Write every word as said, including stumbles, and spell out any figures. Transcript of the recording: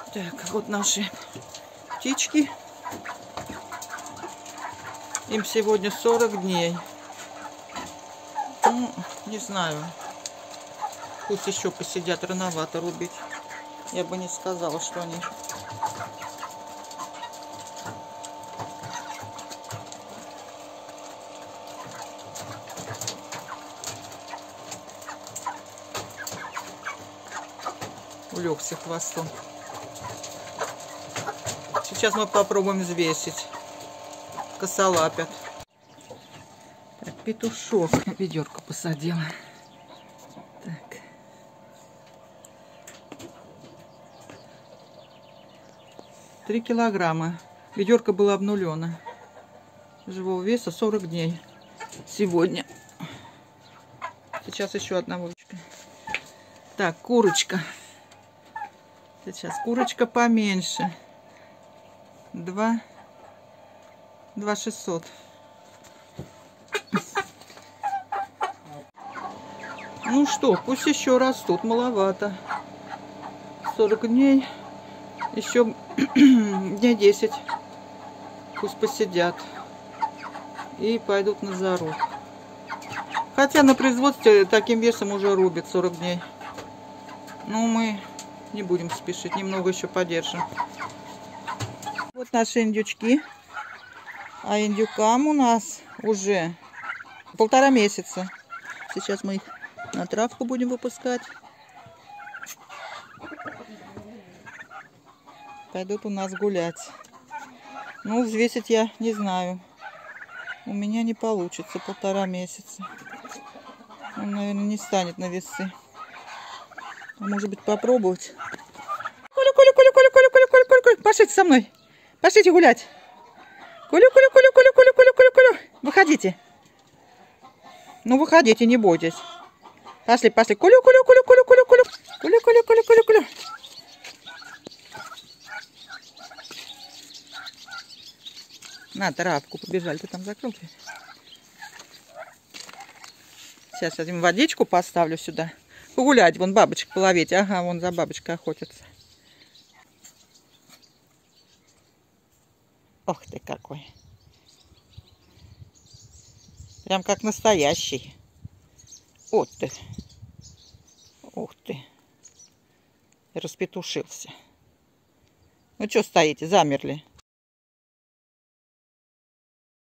Так, вот наши птички. Им сегодня сорок дней. Ну, не знаю. Пусть еще посидят, рановато рубить. Я бы не сказала, что они... Улегся хвостом. Сейчас мы попробуем взвесить. Косолапят. Так, петушок. Ведерко посадила. Так. Три килограмма. Ведерко было обнулено. Живого веса сорок дней. Сегодня. Сейчас еще одна водочка. Так, курочка. Сейчас курочка поменьше. Два. Два шестьсот. Ну что, пусть еще растут. Маловато. сорок дней. Еще дней десять. Пусть посидят. И пойдут на заруб. Хотя на производстве таким весом уже рубят сорок дней. Но мы не будем спешить. Немного еще подержим. Вот наши индючки. А индюкам у нас уже полтора месяца. Сейчас мы их на травку будем выпускать. Пойдут у нас гулять. Ну, взвесить я не знаю. У меня не получится полтора месяца. Он, наверное, не станет на весы. Может быть, попробовать. Куля, куля, куля, куля, куля, куля, куля, куля, куля. Пошлите со мной. Пошлите гулять. Куля, куля, куля, куля, куля, куля, куля, куля. Выходите. Ну, выходите, не бойтесь. Пошли, пошли. Куля, куля, куля, куля, куля, куля. Куля, куля, куля, куля, куля. На, травку побежали. Ты там закрыл? Сейчас я им водичку поставлю сюда. Погулять, вон бабочек половить. Ага, вон за бабочкой охотятся. Ох ты какой. Прям как настоящий. Вот ты. Ух ты. Распетушился. Ну что стоите, замерли?